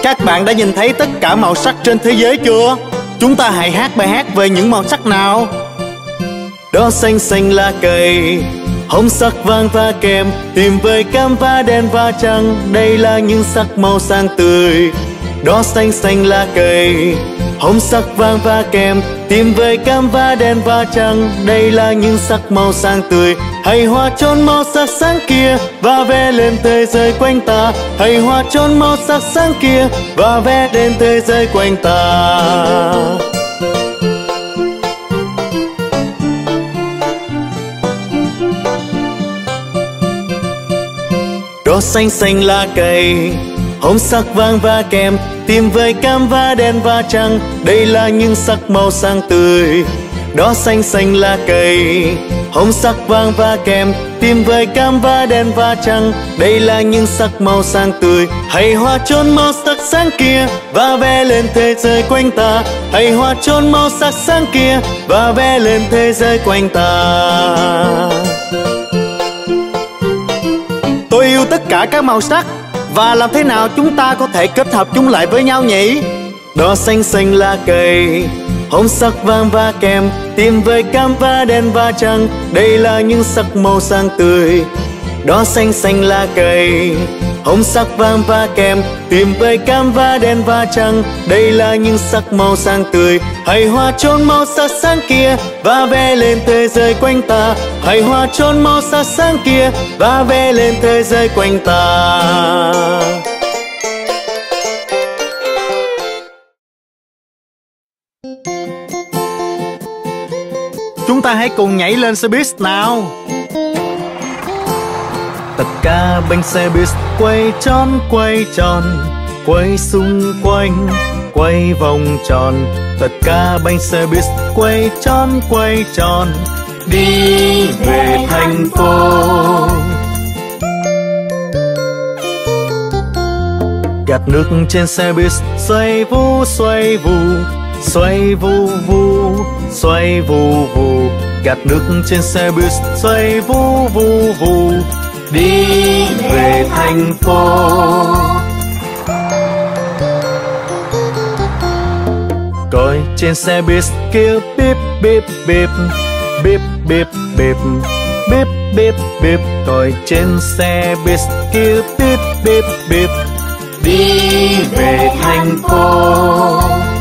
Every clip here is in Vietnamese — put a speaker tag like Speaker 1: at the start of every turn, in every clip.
Speaker 1: Các bạn đã nhìn thấy tất cả màu sắc trên thế giới chưa? Chúng ta hãy hát bài hát về những màu sắc nào. Đỏ xanh xanh lá cây, hồng sắc vàng và kem, tìm với cam và đen và trắng, đây là những sắc màu sáng tươi. Đỏ xanh xanh lá cây, hồng sắc vàng và kem, tìm với cam và đen và trắng, đây là những sắc màu sáng tươi. Hãy hòa chọn màu sắc sáng kia và vẽ lên thế giới quanh ta. Hãy hòa chọn màu sắc sáng kia và vẽ lên thế giới quanh ta. Đỏ xanh xanh lá cây, hồng sắc vàng và kem, tìm với cam và đen và trắng, đây là những sắc màu sáng tươi. Đỏ xanh xanh lá cây, hồng sắc vàng và kem, tìm với cam và đen và trắng, đây là những sắc màu sáng tươi. Hãy hòa chọn màu sắc sáng kia và vẽ lên thế giới quanh ta. Hãy hòa chọn màu sắc sáng kia và vẽ lên thế giới quanh ta. Tôi yêu tất cả các màu sắc, và làm thế nào chúng ta có thể kết hợp chúng lại với nhau nhỉ? Đỏ xanh xanh lá cây, hồng sắc vàng và kem, tìm với cam và đen và trắng, đây là những sắc màu sáng tươi. Đỏ xanh xanh lá cây, hồng sắc vàng và kem, tìm với cam và đen và trắng, đây là những sắc màu sáng tươi. Hãy hòa chọn màu sắc sáng kia và vẽ lên thế giới quanh ta. Hãy hòa chọn màu sắc sáng kia và vẽ lên thế giới quanh ta. Chúng ta hãy cùng nhảy lên xe buýt nào. Tất cả bánh xe buýt quay tròn, quay xung quanh, quay vòng tròn. Tất cả bánh xe buýt quay tròn, đi về thành phố. Gạt nước trên xe buýt xoay vu, xoay vù, xoay vu vu, xoay vù vù. Gạt nước trên xe buýt xoay vu vu vu, đi về thành phố. Còi trên xe buýt kêu bíp bíp bíp, bíp bíp bíp, bíp bíp bíp. Còi trên xe buýt kêu bíp bíp bíp, đi về thành phố.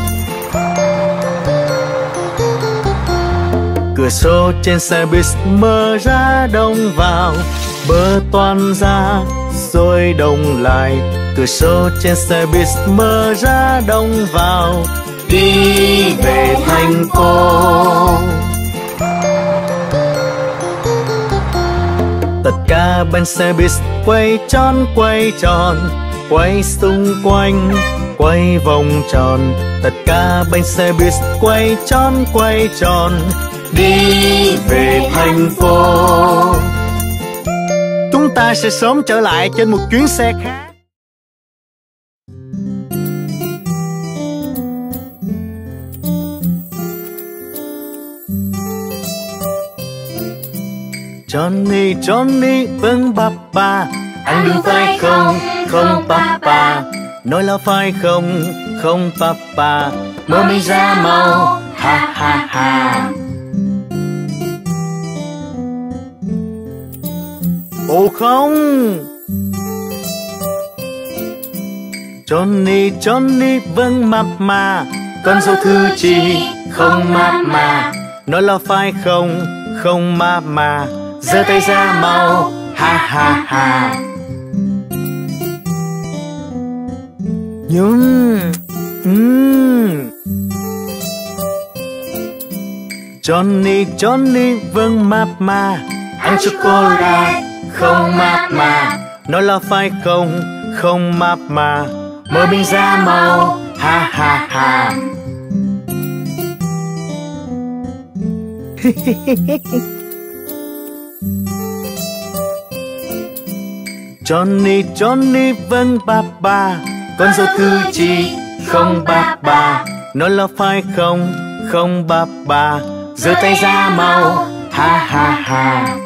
Speaker 1: Cửa sổ trên xe buýt mở ra đông vào, bơ toan ra rồi đông lại. Cửa sổ trên xe buýt mở ra đông vào, đi về thành phố. Tất cả bánh xe buýt quay tròn, quay xung quanh, quay vòng tròn. Tất cả bánh xe buýt quay tròn, đi về thành phố. Chúng ta sẽ sớm trở lại trên một chuyến xe khác. Johnny, Johnny, vâng papa. Anh đúng phải không, không papa. Nói là phải không, không papa. Mơ mình ra mau, ha ha ha. Ồ không. Johnny, Johnny, vâng mama. Con dâu thư chi, không mama. Nói là phải không, không mama. Giơ tay ra mau, ha ha ha. Johnny, Johnny, vâng mama. Ăn chocolate, không mama. Nói là phải không, không mama. Mở mình ra mau, ha ha ha. Johnny, Johnny, vâng papa. Con dâu thư chi, không papa. Nói là phải không, không papa. Giơ tay ra mau, ha ha ha.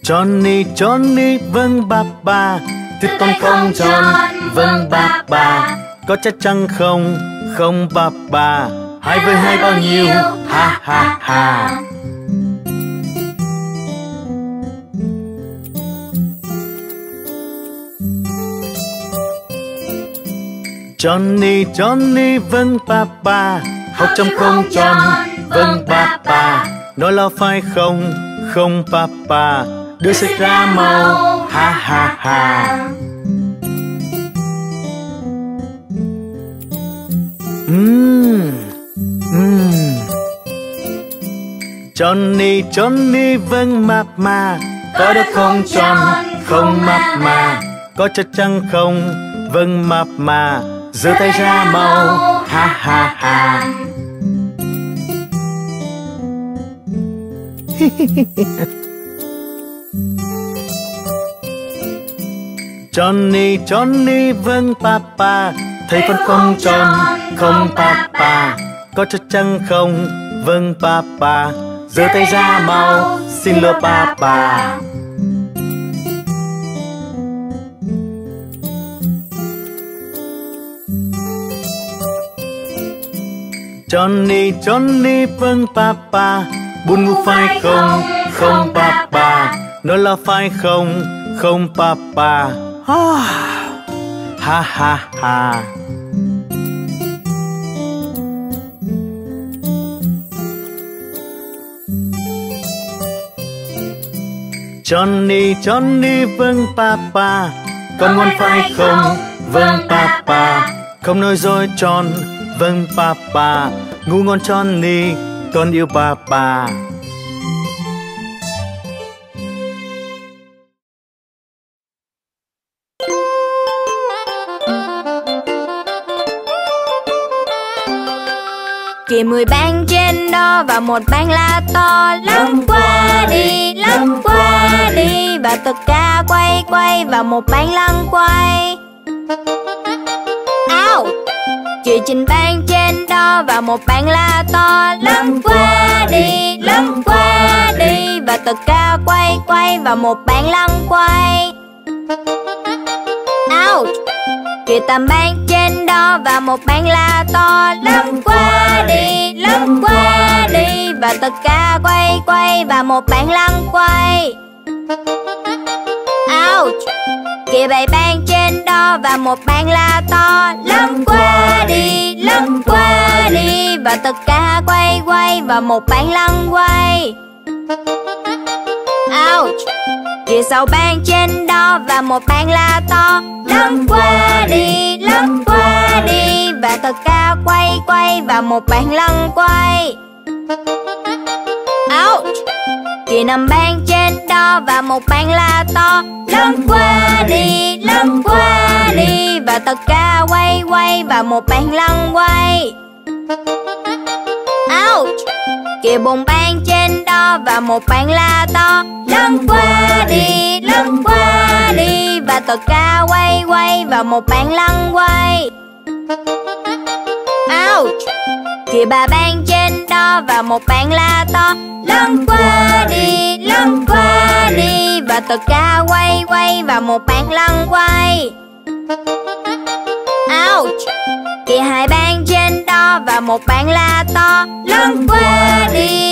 Speaker 1: Johnny, Johnny, vâng ba. Thưa con không John, vâng ba. Có chắc chắn không, không ba. Hai với hai bao nhiêu, ha ha ha. Johnny, Johnny, vâng ba. Học trong không John, vâng ba. Nói là phải không, không ba. Đưa sách ra mau, ha ha ha. Johnny, Johnny, vâng ma. Có được không John, không ma. Có chắc chắn không, vâng ma. Giơ tay ra mau, ha ha ha. Johnny, Johnny, vâng ba. Thầy phân không John, không ba. Có chắc chắn không, vâng ba. Giơ tay ra mau, xin lỗi ba. Johnny, Johnny, vâng ba. Buồn ngủ phải không, không ba. Nói là phải không, không ba. Ha ha ha. Johnny, Johnny, vâng ba. Con ngoan phải không, vâng ba. Không nói dối John, vâng ba. Ngủ ngon Johnny, con yêu ba.
Speaker 2: Kìa 10 bang trên đó và một bang la to. Lăn qua đi và tất cả quay và một bang lăn quay. Ao! Kìa 9 bang trên đó và một bang la to. Lăn qua đi và tất cả quay và một bang lăn quay. Ouch! Kìa 8 bang trên đó và một bang la to. Lăn qua đi và tất cả quay và một bang lăn quay. Ouch! Kìa 7 bang trên đó và một bang la to. Lăn qua đi và tất cả quay và một bang lăn quay. Ouch! Kìa 6 bang trên đó và một bang la to. Lăn qua đi và tất cả quay và một bang lăn quay. Ouch! Kìa 5 bang trên đó và một bang la to. Lăn qua đi và tất cả quay và một bang lăn quay. Ouch! Kìa 4 bang trên đó và một bang la to. Lăn qua đi và tất cả quay và một bang lăn quay. Ouch! Kìa 3 bang trên đó và một bang la to. Lăn qua đi và tất cả quay và một bang lăn quay. Ouch! Kìa 2 bang trên đó và một bang la to. Lăn qua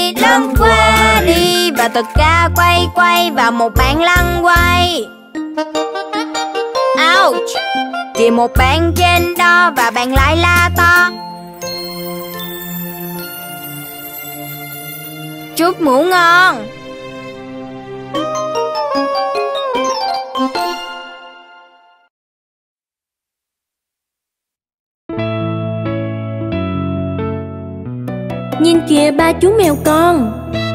Speaker 2: đi và tất cả quay và một bang lăn quay. Ouch! Kìa 1 bang trên đó và bang lại la to. Chúc ngủ ngon.
Speaker 3: Nhìn kìa 3 chú mèo con.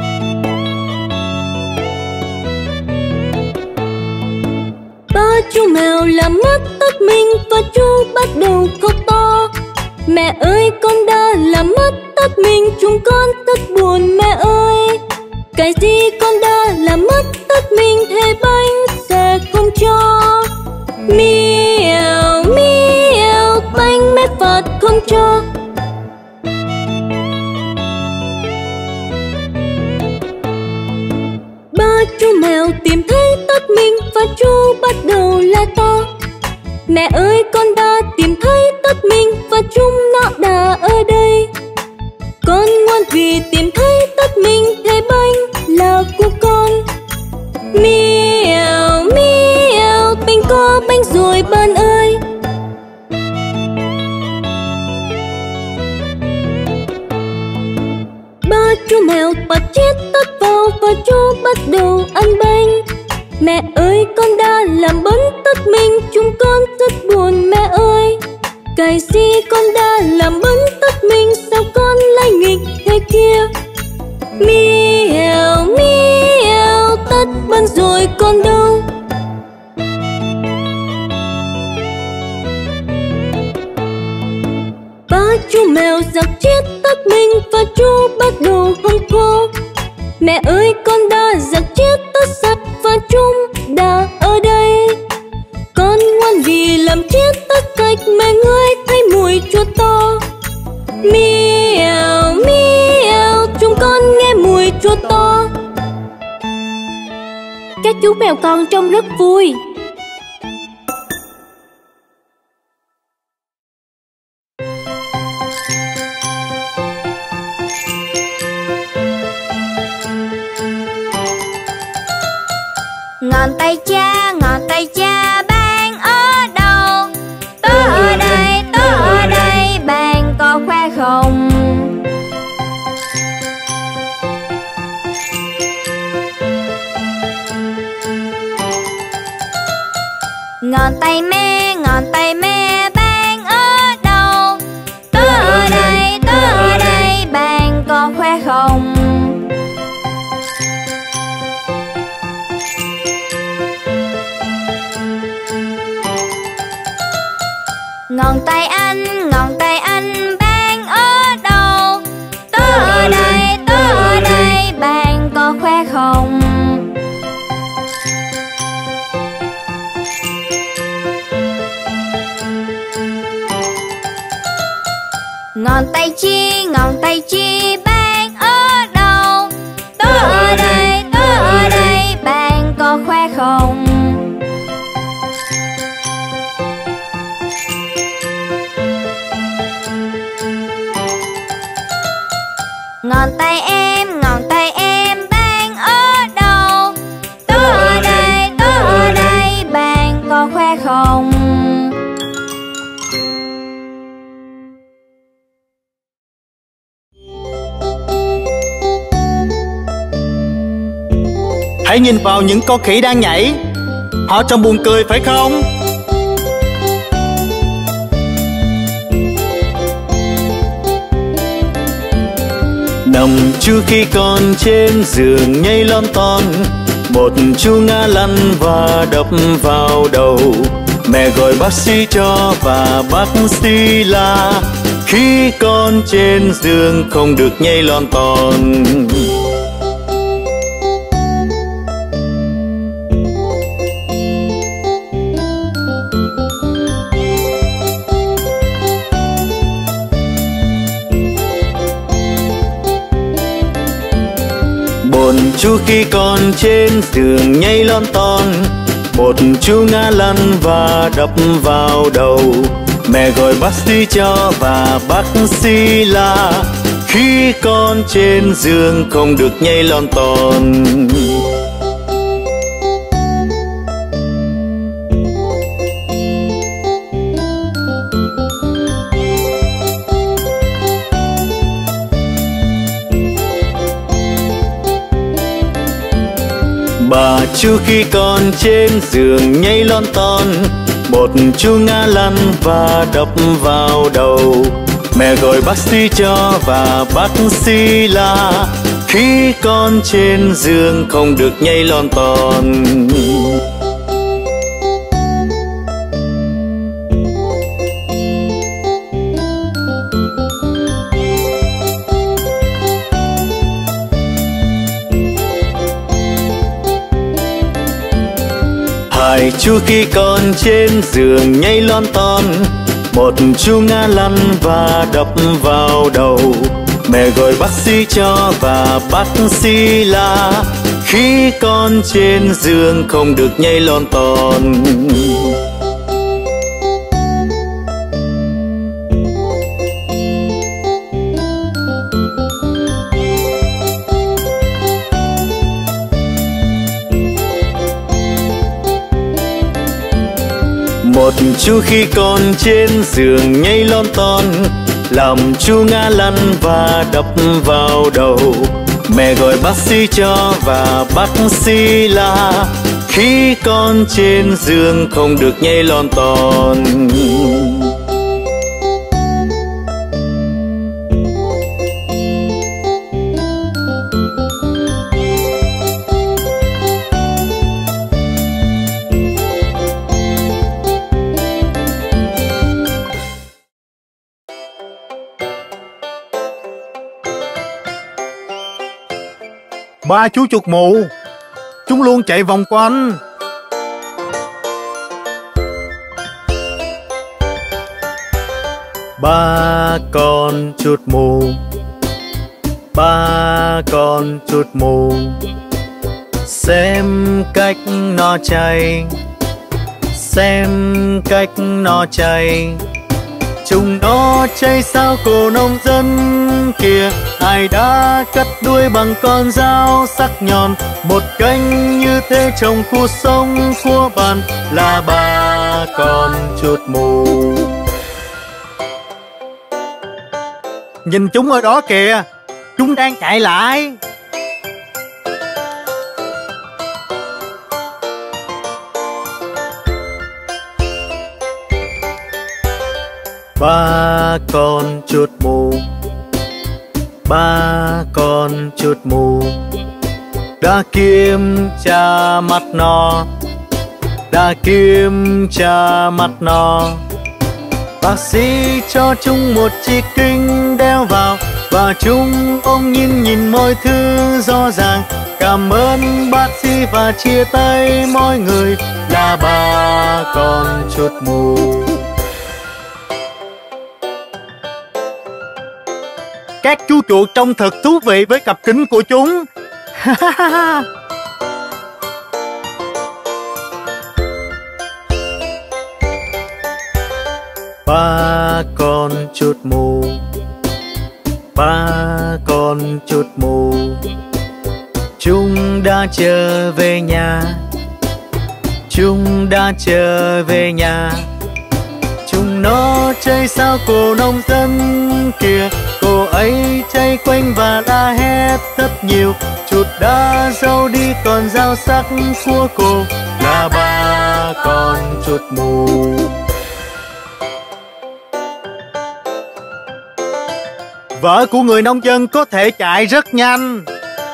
Speaker 3: Ba chú mèo làm mất tất mình và chú bắt đầu khóc to. Mẹ ơi con đã làm mất tất mình, chúng con rất buồn mẹ ơi. Cái gì con đã làm mất tất mình, thế bánh sẽ không cho. Miêu miêu bánh mẹ phạt không cho. Ba chú mèo tìm thấy chú bắt đầu la to. Mẹ ơi, con đã tìm thấy tất mình và chúng nó đã ở đây. Con ngoan vì tìm thấy tất mình, thấy bánh là của con. Miêu miêu, mình có bánh rồi bạn ơi. Ba chú mèo bắt chết tất vào và chú bắt đầu ăn bánh. Mẹ ơi, con đã làm bấn tất mình, chúng con rất buồn mẹ ơi. Cái gì con đã làm bấn tất mình, sao con lại nghịch thế kia? Miêu miêu, tất bấn rồi con đâu? Ba chú mèo giặt chết tất mình và chú bắt đầu hong khô. Mẹ ơi, con đã giặt chết tất sạch và chúng đã ở đây. Con ngoan vì làm chết tất sạch, mẹ ngửi thấy mùi chua to. Miêu miêu, chúng con nghe mùi chua to. Các chú mèo con trông rất vui.
Speaker 2: Ngón tay cha, bạn ở đâu? Tớ ở đây, bạn có khỏe không? Ngón tay mẹ, bạn ở đâu? Tớ ở đây, bạn có khỏe không? Ngón tay anh, bạn ở đâu? Tớ ở đây, bạn có khỏe không? Ngón tay chi, bạn ở đâu? Tớ ở đây, bạn có khỏe không? Ngón tay em, bạn ở đâu? Tớ ở đây, bạn có khỏe không?
Speaker 1: Hãy nhìn vào những con khỉ đang nhảy. Họ trông buồn cười phải không? Nằm trước khi con trên giường nhảy lon ton, một chú ngã lăn và đập vào đầu. Mẹ gọi bác sĩ cho và bác sĩ la khi con trên giường không được nhảy lon ton. Một chú khi con trên giường nhảy lon ton, một chú ngã lăn và đập vào đầu. Mẹ gọi bác sĩ cho và bác sĩ la khi con trên giường không được nhảy lon ton. Bà chú khi con trên giường nhảy lon ton, một chú ngã lăn và đập vào đầu. Mẹ gọi bác sĩ cho và bác sĩ la khi con trên giường không được nhảy lon ton. Hai chú khi con trên giường nhảy lon ton, một chú ngã lăn và đập vào đầu. Mẹ gọi bác sĩ cho và bác sĩ la Khi con trên giường không được nhảy lon ton. Một chú khi con trên giường nhảy lon ton, làm chú ngã lăn và đập vào đầu. Mẹ gọi bác sĩ cho và bác sĩ la khi con trên giường không được nhảy lon ton. Ba chú chuột mù, chúng luôn chạy vòng quanh. Ba con chuột mù, ba con chuột mù, xem cách nó chạy, xem cách nó chạy. Chúng nó chạy sao cổ nông dân kìa, ai đã cắt đuôi bằng con dao sắc nhọn. Một cánh như thế trong cuộc sống của bạn là ba con chuột mù. Nhìn chúng ở đó kìa, chúng đang chạy lại. Ba con chuột mù, ba con chuột mù, đã kiểm tra mắt nó, đã kiểm tra mắt nó. Bác sĩ cho chúng một chiếc kính đeo vào, và chúng ôm nhìn mọi thứ rõ ràng. Cảm ơn bác sĩ và chia tay mọi người là ba con chuột mù. Các chú chuột trông thật thú vị với cặp kính của chúng. Ba con chuột mù, ba con chuột mù, chúng đã trở về nhà, chúng đã trở về nhà. Chúng nó chạy sao cổ nông dân kìa, cô ấy chạy quanh và la hét thật nhiều. Chuột đã râu đi còn dao sắc của cô là ba con chuột mù. Vợ của người nông dân có thể chạy rất nhanh.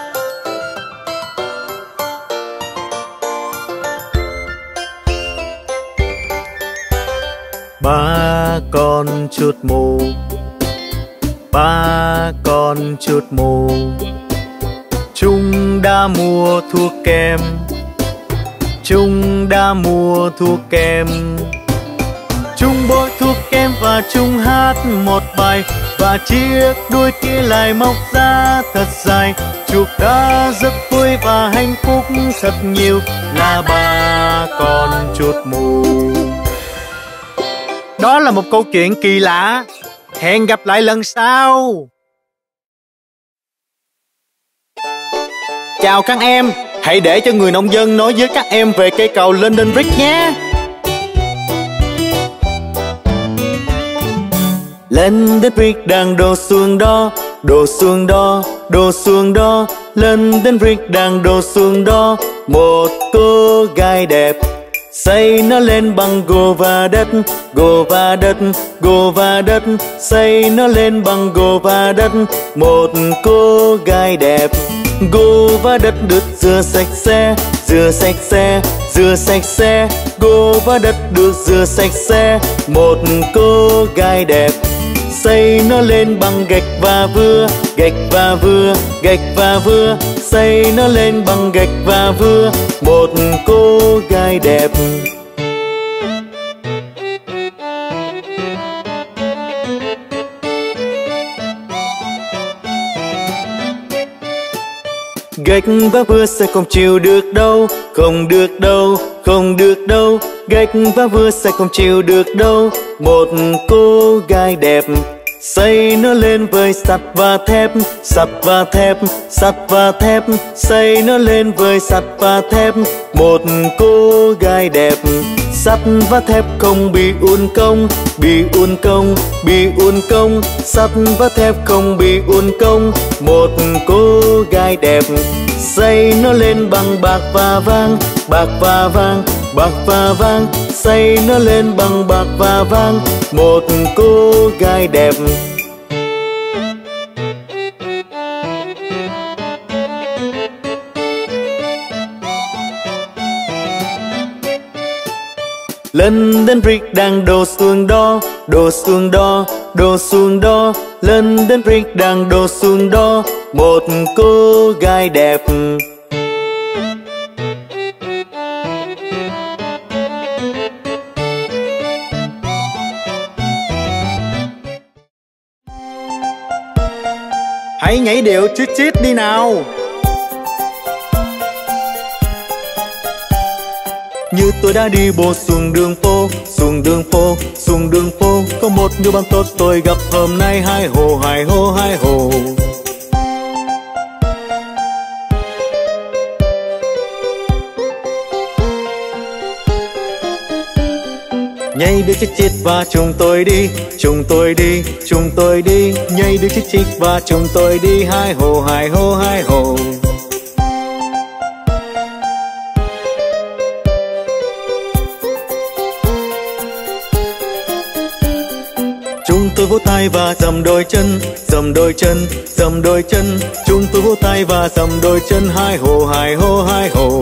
Speaker 1: Ba con chuột mù, ba con chuột mù, chúng đã mua thuốc kem, chúng đã mua thuốc kem. Chúng bôi thuốc kem và chúng hát một bài, và chiếc đuôi kia lại mọc ra thật dài. Chuột đã rất vui và hạnh phúc thật nhiều là ba con chuột mù. Đó là một câu chuyện kỳ lạ. Hẹn gặp lại lần sau. Chào các em. Hãy để cho người nông dân nói với các em về cây cầu London Bridge nhé. London Bridge đang đổ xuống đó, đổ xuống đó, đổ xuống đó. London Bridge đang đổ xuống đó. Một cô gái đẹp xây nó lên bằng gỗ và đất, gỗ và đất, gỗ và đất. Xây nó lên bằng gỗ và đất. Một cô gái đẹp, gỗ và đất được rửa sạch sẽ, rửa sạch sẽ, rửa sạch sẽ. Gỗ và đất được rửa sạch sẽ. Một cô gái đẹp xây nó lên bằng gạch và vữa, gạch và vữa, gạch và vữa. Xây nó lên bằng gạch và vữa. Một cô gái đẹp. Gạch vá vừa sẽ không chịu được đâu, không được đâu, không được đâu. Gạch vá vừa sẽ không chịu được đâu. Một cô gái đẹp xây nó lên với sắt và thép, sắt và thép, sắt và thép. Xây nó lên với sắt và thép. Một cô gái đẹp sắt và thép không bị uốn cong, bị uốn cong, bị uốn cong. Sắt và thép không bị uốn cong. Một cô gái đẹp xây nó lên bằng bạc và vàng, bạc và vàng, bạc và vàng. Xây nó lên bằng bạc và vàng. Một cô gái đẹp. London Bridge đang đổ xuống đó, đổ xuống đó, đổ xuống đó. London Bridge đang đổ xuống đó. Một cô gái đẹp. Hãy nhảy điệu chít chít đi nào. Như tôi đã đi bộ xuống đường phố, xuống đường phố, xuống đường phố. Có một người bạn tốt tôi gặp hôm nay. Hai hồ, hai hồ, hai hồ. Nhảy điệu chít chít và chúng tôi đi, chúng tôi đi, chúng tôi đi. Nhảy điệu chít chít và chúng tôi đi. Hai hồ, hai hồ, hai hồ. Chúng tôi vỗ tay và dầm đôi chân, dầm đôi chân, dầm đôi chân. Chúng tôi vỗ tay và dầm đôi chân. Hai hồ, hai hồ, hai hồ.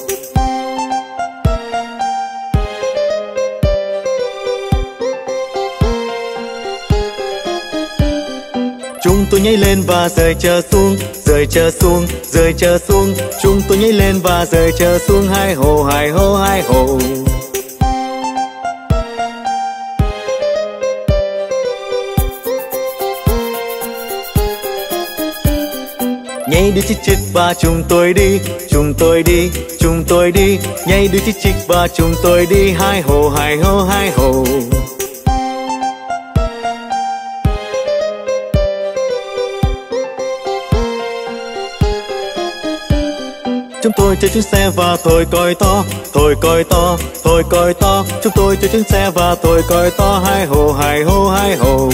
Speaker 1: Chúng tôi nhảy lên và rơi chờ xuống, rơi chờ xuống, rơi chờ xuống. Chúng tôi nhảy lên và rơi chờ xuống. Hai hồ, hai hồ, hai hồ. Nhảy đi chít chít và chúng tôi đi, chúng tôi đi, chúng tôi đi. Nhảy đi chít chít và chúng tôi đi. Hai hồ, hai hồ, hai hồ. Chúng tôi chơi chuyến xe và thổi còi to, thổi còi to, thổi còi to. Chúng tôi chơi chuyến xe và thổi còi to. Hai hồ, hai hồ, hai hồ.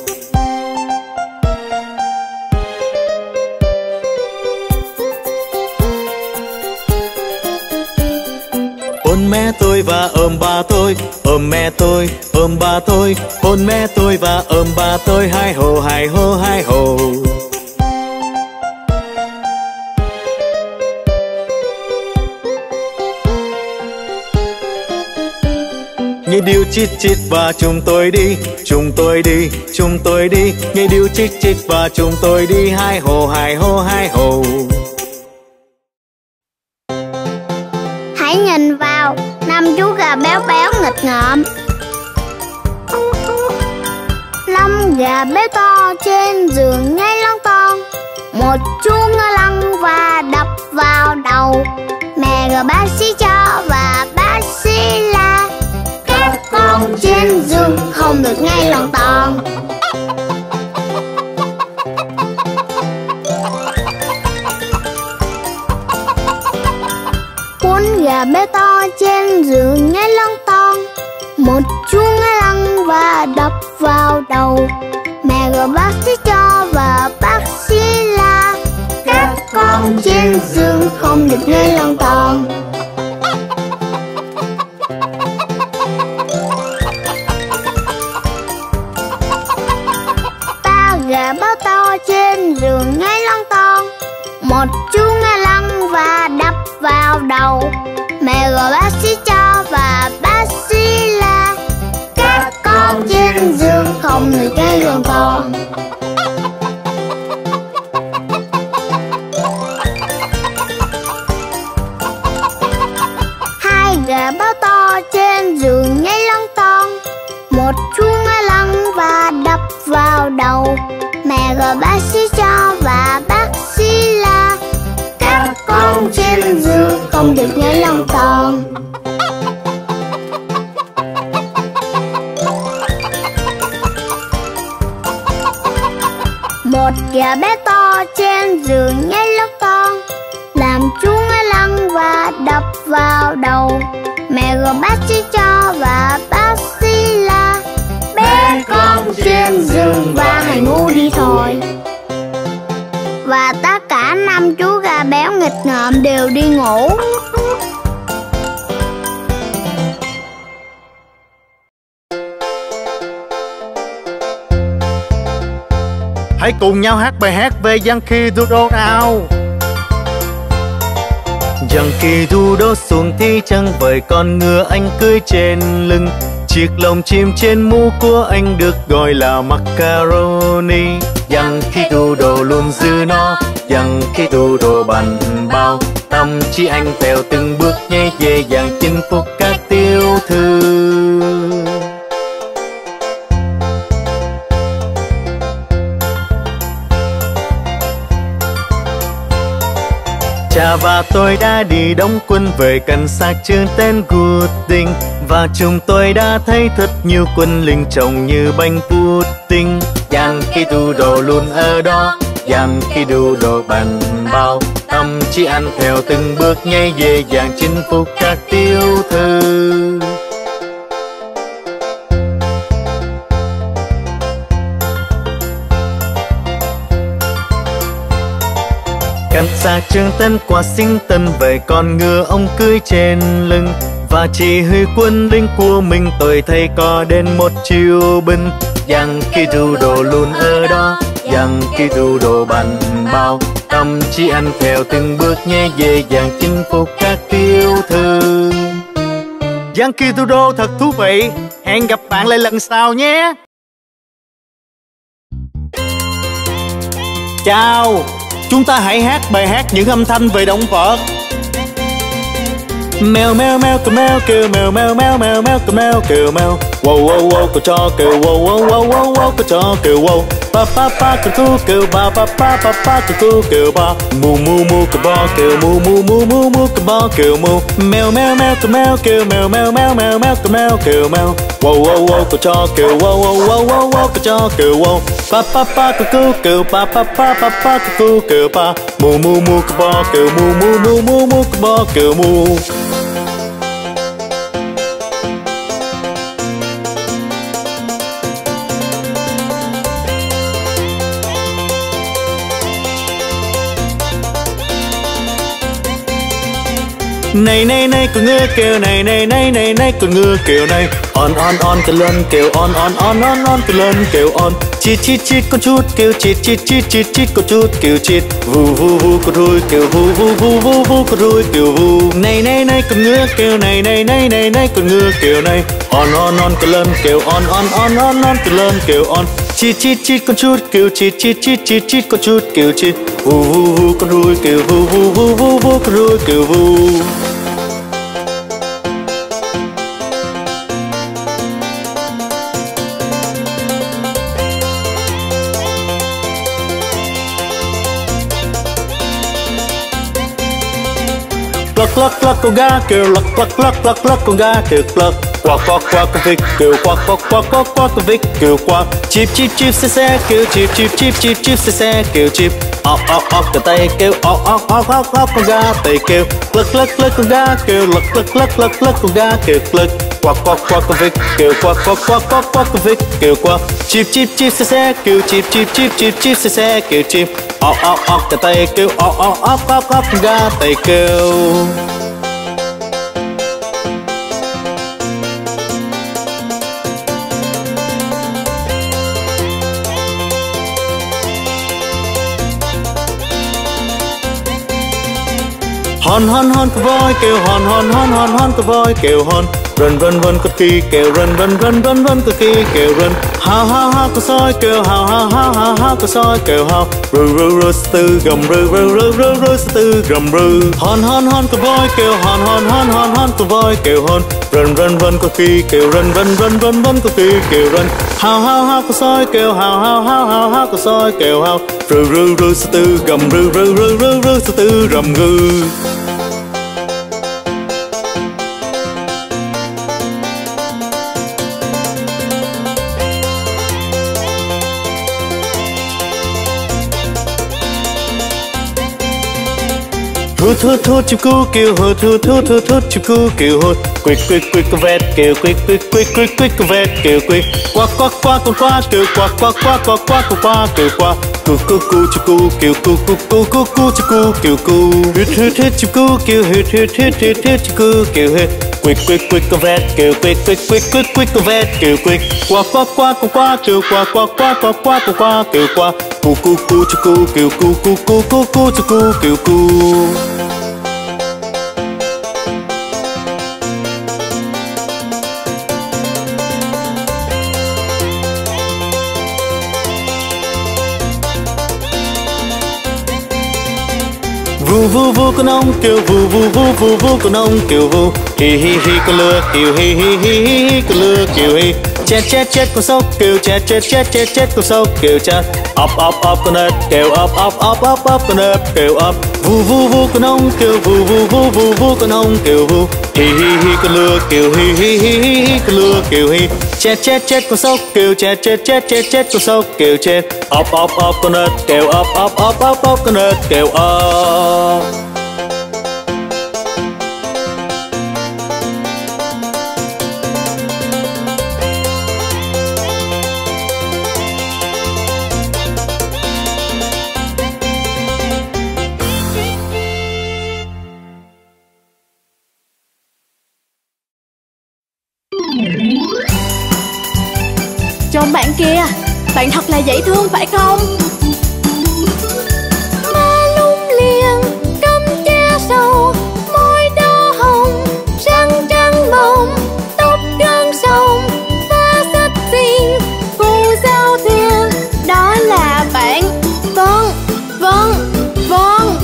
Speaker 1: Hôn mẹ tôi và ôm ba tôi, ôm mẹ tôi, ôm ba tôi. Hôn mẹ tôi và ôm ba tôi. Hai hồ, hai hồ, hai hồ. Nhảy điệu chít chít và chúng tôi đi, chúng tôi đi, chúng tôi đi. Nhảy điệu chít chít và chúng tôi đi. Hai hồ, hai hồ, hai hồ.
Speaker 2: Hãy nhìn vào, 5 chú gà béo béo nghịch ngợm. Năm gà béo to trên giường ngáy lon ton. Một chú ngơ lăng và đập vào đầu. Mẹ gọi bác sĩ cho và bác sĩ la. Các con trên giường không được ngáy lon ton. Bốn gà béo to trên giường ngáy lon ton. Một chú ngáy lăng và đập vào đầu. Mẹ gọi bác sĩ cho và bác sĩ la. Các con trên giường không được ngáy lon ton. Ba gà béo to trên giường ngáy lon ton. Một chú ngáy lăng và đập vào đầu. Mẹ gọi bác sĩ cho và bác sĩ la. Các con trên giường không được ngáy lon ton. Hai gà béo to trên giường ngáy lon ton. Một chú ngáy lăng và đập vào đầu. Mẹ gọi bác sĩ cho và bác sĩ la. không được nhảy lon ton. Một gà bé to trên giường nhảy lon ton, làm chuông lăn và đập vào đầu. Mẹ gọi bác sĩ cho và bác sĩ la: bé con trên giường và hãy ngủ đi thôi. Và tất cả 5 chú gà béo nghịch ngợm đều đi ngủ.
Speaker 1: Hãy cùng nhau hát bài hát về Yankee Doodle nào. Yankee Doodle xuống thi chân với con ngựa anh cưỡi trên lưng. Chiếc lồng chim trên mũ của anh được gọi là macaroni. Yankee Doodle luôn giữ nó, Yankee Doodle bánh bao. Tâm trí anh theo từng bước nhẹ dễ dàng chinh phục các tiểu thư. Cha và tôi đã đi đóng quân về cảnh sát trường tên Gooding, và chúng tôi đã thấy thật nhiều quân lính trông như bánh pudding. Yankee Doodle luôn ở đó, Yankee Doodle bánh bao. Tâm trí ăn theo từng bước nhảy dễ dàng chinh phục các tiểu thư. Cảnh sát trường tên Washington về con ngựa ông cưỡi trên lưng, và chỉ huy quân lính của mình tôi thấy có đến 1 triệu binh. Yankee Doodle luôn ở đó, Yankee Doodle bánh bao. Tâm trí ăn theo từng bước nhẹ dễ dàng chinh phục các tiểu thư. Yankee Doodle thật thú vị. Hẹn gặp bạn lại lần sau nhé. Chào, chúng ta hãy hát bài hát những âm thanh về động vật. Mèo mèo mèo cờ mèo kêu mèo mèo mèo mèo mèo cờ mèo kêu mèo. Wow wow wow cờ chó kêu wow wow wow wow wow cờ chó kêu wow. Pa pa pa cờ cu kêu ba pa pa pa pa cờ cu kêu ba. Mu mu mu cờ bò kêu mu mu mu mu mu cờ bò kêu mu. Mèo mèo mèo cờ mèo kêu mèo mèo mèo mèo mèo cờ mèo kêu mèo. Wow wow wow cờ chó kêu wow wow wow wow wow cờ chó kêu wow. Pa pa pa cờ cu kêu pa pa pa pa pa cờ cu kêu pa. Mu mu mu cờ bò kêu mu mu mu mu mu cờ bò kêu mu. Này này này con ngựa kêu này này này này này con ngựa kêu này. On on on cái lên kêu on on on on on cái lên kêu on. Chít chít chít con chút kêu chít chít chít chít chít con chút kêu chít. Vu vu vu con ruồi kêu vu vu vu vu vu con ruồi kêu vu. Này này này con ngựa kêu này này này này này con ngựa kêu này. On on on cái lên kêu on on on on on cái lên kêu on. Chít chít chít con chút kêu chít chít chít chít chít con chút kêu chít. Vu vu vu con ruồi kêu vu vu vu vu vu con ruồi kêu vu. Cluck cluck con gà kêu lắc cluck cluck cluck cluck con gà kêu cluck. Quack quack quack con vịt kêu quack quack quack quack quack con vịt kêu quack. Chip chip chip xe xe kêu chip chip chip chip chip xe xe kêu chip. Ọc ọc ọc cái tay kêu ọc ọc ọc ọc ọc con gà tay kêu. Cluck cluck cluck con gà kêu lắc cluck cluck cluck cluck con gà kêu cluck. Quack quack quack con vịt kêu quack quack quack quack quack con vịt kêu quack. Chip chip chip xe xe kêu chip chip chip chip chip xe xe kêu chip. Ọc ọc ọc cái tay kêu ọc ọc ọc ọc ọc con gà tay kêu. Hon hon hon con voi kêu hon hon hon hon hon con voi kêu hon. Run run run con kỳ kêu run run run run run con kỳ kêu run. Ha ha ha con sói kêu ha ha ha ha ha con sói kêu ha. Ru ru ru tư gầm ru ru ru ru ru tư gầm ru. Hon hon hon con voi kêu hon hon hon hon hon con voi kêu hon. Run run run con kỳ kêu run run run run run con kỳ kêu run. Ha ha ha con sói kêu ha ha ha ha ha con sói kêu ha. Ru ru ru tư gầm ru ru ru ru ru tư gầm ru. hút hút chim cu kêu hút hút hút hút hút chim cu kêu hút. Quick quick quick vẹt kêu quick quick quick quick quick vẹt kêu quick. Quack quack quack con quack kêu quack quack quack quack quack con quack kêu quack. Cu cu cu chim cu kêu cu cu cu cu cu chim cu kêu cu. Hút hút hút chim cu kêu hút hút hút hút hút chim cu kêu hút. Quick quick quick con vẹt kêu quick quick quick quick quick con vẹt kêu quick. Quack quack quack con quack kêu quack quack quack quack quack con quack kêu quack. Cu cu cu chim cu kêu cu cu cu cu cu chim cu kêu cu. Vu vu vu con ong kêu vu vu vu vu vu con ong kêu vu. Hi hi hi con lừa kêu hi hi hi hi hi con lừa kêu hi. Chết chết chết con sóc kêu chết chết chết chết chết con sóc kêu chết. Up up up con ếch kêu up up up up up con ếch kêu up. Vu vu vu con ong kêu vu vu vu vu vu con ong kêu vu. Hi hi hi con lừa kêu hi hi hi hi hi con lừa kêu hi. Chết chết chết con sóc kêu chết chết chết chết chết con sóc kêu chết. Up up up con ếch kêu up up up up up con ếch kêu up.
Speaker 3: Trông bạn kia, bạn thật là dễ thương phải không? Má lung liền, cắm cha sầu, môi đỏ hồng, răng trắng bồng, tóc gân sông, ta xách tiền, phù giao thuyền, đó là bạn. Vâng, vâng, vâng.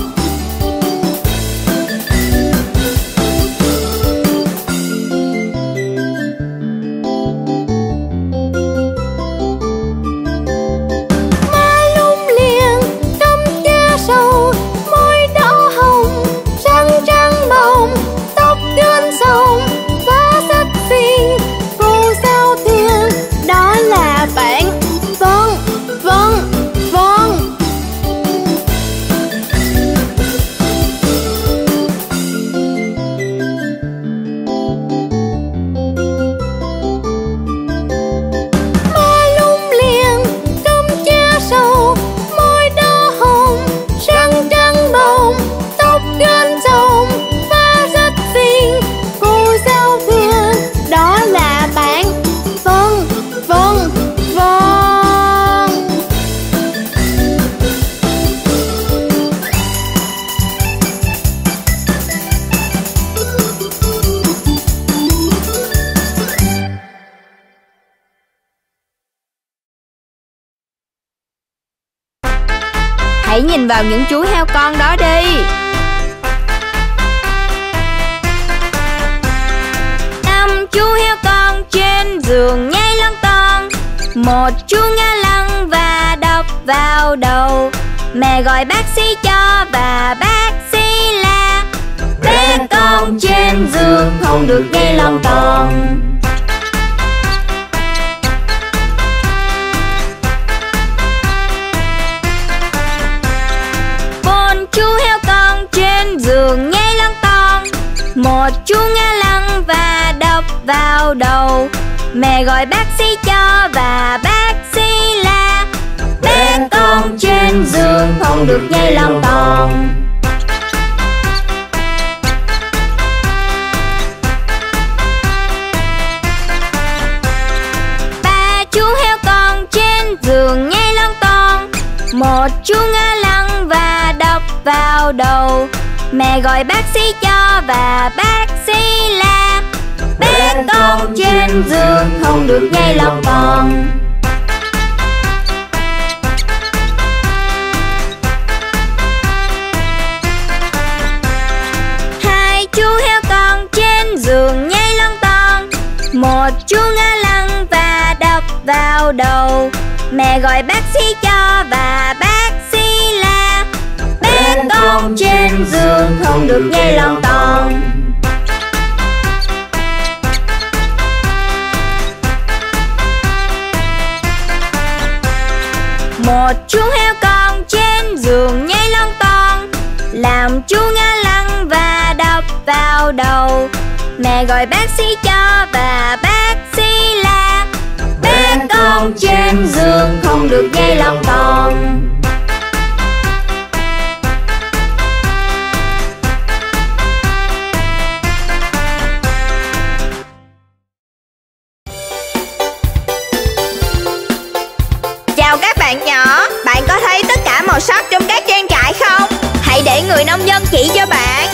Speaker 4: Hãy nhìn vào những chú heo con đó đi. Năm chú heo con trên giường nhảy lon ton. Một chú ngã lăn và đập vào đầu. Mẹ gọi bác sĩ cho và bác sĩ la: bé con trên giường không được nhảy lon ton. Chú heo con trên giường nhảy lon ton. Một chú ngã lăn và đập vào đầu. Mẹ gọi bác sĩ cho và bác sĩ la: bé con trên giường không được nhảy lon ton. Ba chú heo con trên giường nhảy lon ton. Một chú ngã lăn và đập vào đầu. Mẹ gọi bác sĩ cho và bác sĩ la: bé con trên giường không được nhảy lon ton. Hai chú heo con trên giường nhảy lon ton. Một chú ngã lăn và đập vào đầu. Mẹ gọi bác sĩ cho và bác sĩ la: bé con trên giường không được nhảy lon ton. Một chú heo con trên giường nhảy lon ton. Làm chú ngã lăn vào đầu. Mẹ gọi bác sĩ cho và bác sĩ la: bé con trên giường không được nhảy lon ton. Chào các bạn nhỏ, bạn có thấy tất cả màu sắc trong các trang trại không? Hãy để người nông dân chỉ cho bạn.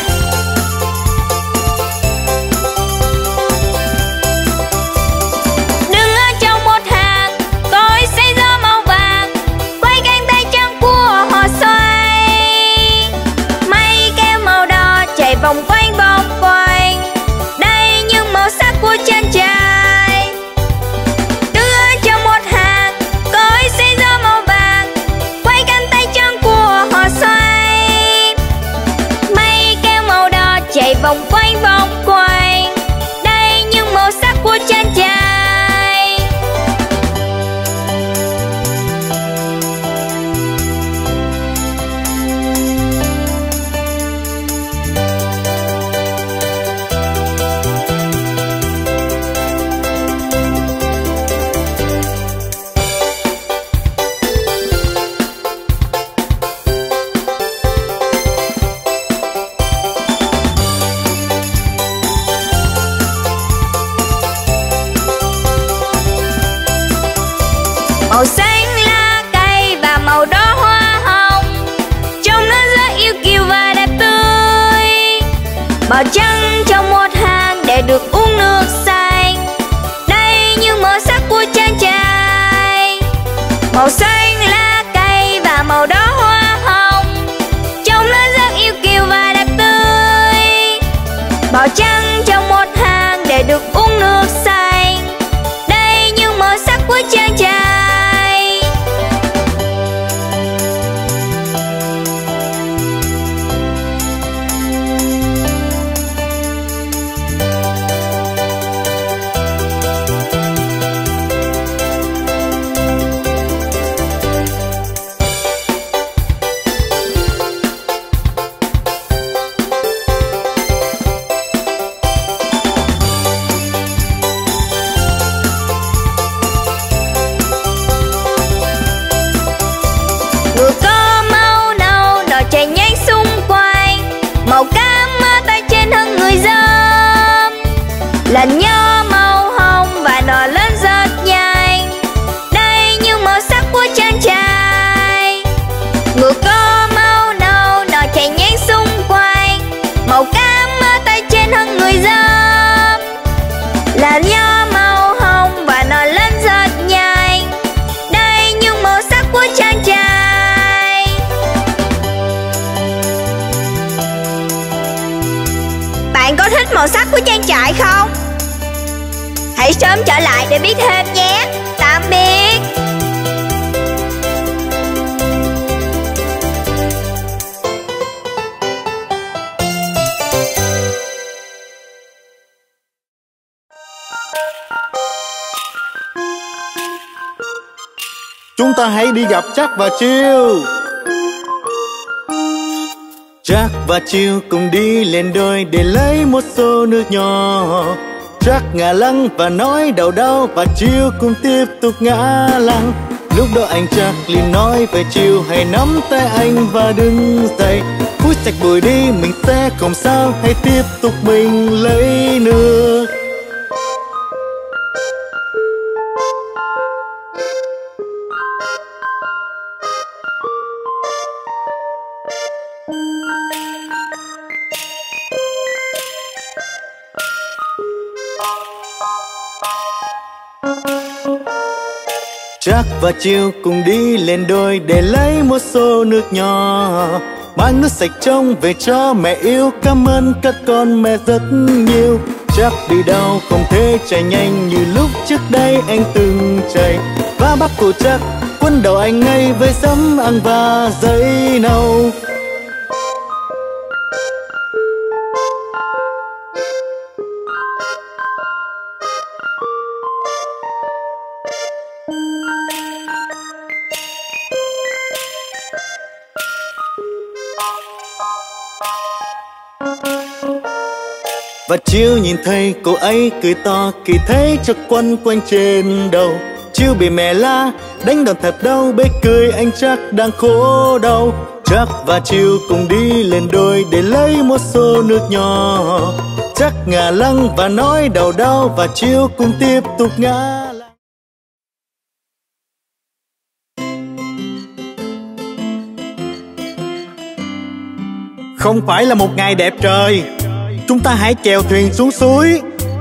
Speaker 4: Đứng ở trong một hàng, tôi sẽ gió màu vàng, quay cánh tay chân của họ xoay. Mây keo màu đỏ chạy vòng quanh vòng quanh, đây những màu sắc của trang trại. Đứng ở trong một hàng, tôi sẽ gió màu vàng, quay cánh tay chân của họ xoay. Mây keo màu đỏ chạy vòng quanh vòng quanh, đây những màu sắc của trang trại. Màu xanh lá cây và màu đỏ hoa hồng, trông nó rất yêu kiều và đẹp tươi. Bò trắng trong một hàng để được uống nước xanh, đây những màu sắc của trang trại. Màu xanh lá cây và màu đỏ hoa hồng, trông nó rất yêu kiều và đẹp tươi. Bò trắng trong một hàng để được uống nước xanh, đây những màu sắc của trang trại. Ngựa có màu nâu đỏ chạy nhanh xung quanh, màu cam ở tay trên thân người dâm. Làn nho màu hồng và đỏ lên rất nhanh, đây những màu sắc của trang trại. Ngựa có màu nâu đỏ chạy nhanh xung quanh, màu cam ở tay trên thân người dâm. Làn nho màu hồng và đỏ lên rất nhanh, đây những màu sắc của trang trại. Bạn có thích màu sắc của trang trại không? Hãy sớm trở lại để biết thêm nhé. Tạm biệt.
Speaker 1: Chúng ta hãy đi gặp Jack và Jill. Jack và Jill cùng đi lên đồi để lấy một xô nước nhỏ. Jack ngả lưng và nói đau đau, và Jill cũng tiếp tục ngả lưng. Lúc đó anh Jack liền nói với Jill: hãy nắm tay anh và đứng dậy, phủi sạch bụi đi, mình sẽ không sao, hãy tiếp tục mình lấy nước. Jack và Jill cùng đi lên đồi để lấy một xô nước nhỏ, mang nước sạch trong về cho mẹ yêu. Cảm ơn các con mẹ rất nhiều. Jack đi đâu không thể chạy nhanh như lúc trước đây anh từng chạy, và bác của Jack quấn đầu anh ngay với sấm ăn và giấy nâu. Và chiều nhìn thấy cô ấy cười to khi thấy cho quanh quanh trên đầu. Chiều bị mẹ la đánh đòn thật đau, bé cười anh chắc đang khổ đau. Chắc và chiều cùng đi lên đồi để lấy một xô nước nhỏ. Chắc ngả lưng và nói đau đau, và chiều cùng tiếp tục ngả. Không phải là một ngày đẹp trời, chúng ta hãy chèo thuyền xuống suối.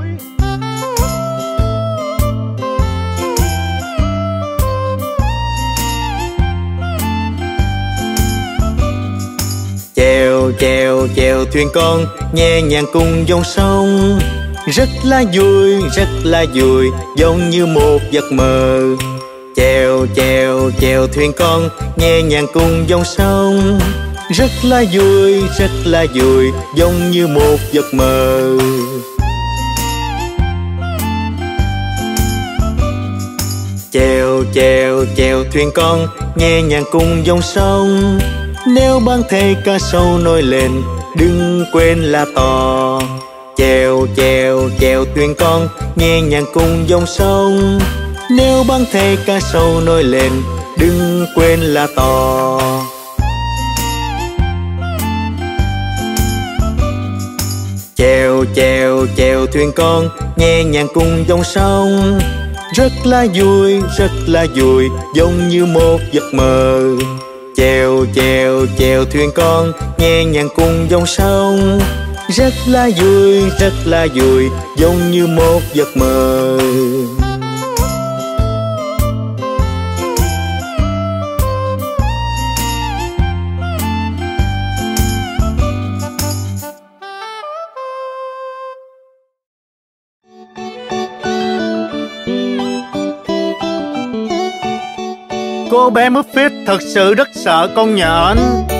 Speaker 1: Chèo chèo chèo thuyền con nhẹ nhàng cùng dòng sông. Rất là vui giống như một giấc mơ. Chèo chèo chèo thuyền con nhẹ nhàng cùng dòng sông. Rất là vui giống như một giấc mơ. Chèo chèo chèo thuyền con nhẹ nhàng cùng dòng sông. Nếu băng thấy cá sấu nổi lên đừng quên là to. Chèo chèo chèo thuyền con nhẹ nhàng cùng dòng sông. Nếu băng thấy cá sấu nổi lên đừng quên là to. Chèo chèo chèo thuyền con nhẹ nhàng cùng dòng sông. Rất là vui giống như một giấc mơ. Chèo chèo chèo thuyền con nhẹ nhàng cùng dòng sông. Rất là vui giống như một giấc mơ. Cô bé Muffet thật sự rất sợ con nhện.